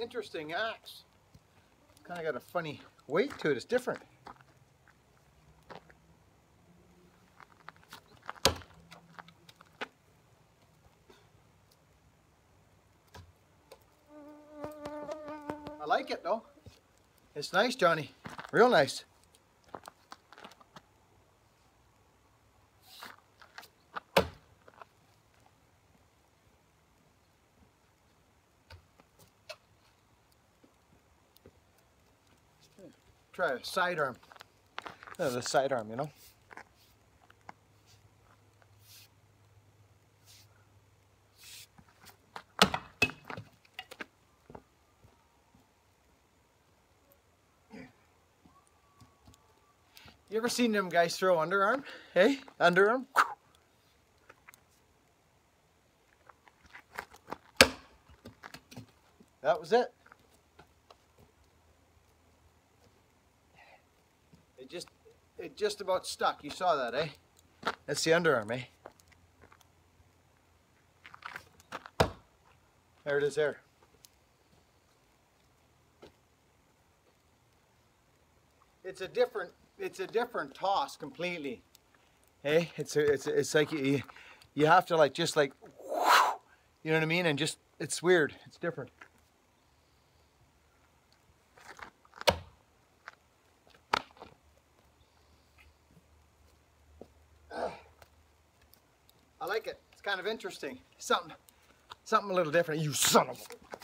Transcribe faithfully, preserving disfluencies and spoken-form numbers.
interesting axe. Kind of got a funny weight to it. It's different. I like it though. It's nice, Johnny. Real nice. Try a sidearm. Uh, the sidearm, you know. You ever seen them guys throw underarm? Hey, underarm. That was it. It just, it just about stuck. You saw that, eh? That's the underarm, eh? There it is there. It's a different, it's a different toss completely. Hey, it's a, it's a, it's like you, you have to like just like, you know what I mean? And just, it's weird. It's different. I like it. It's kind of interesting. Something, something a little different. You son of a...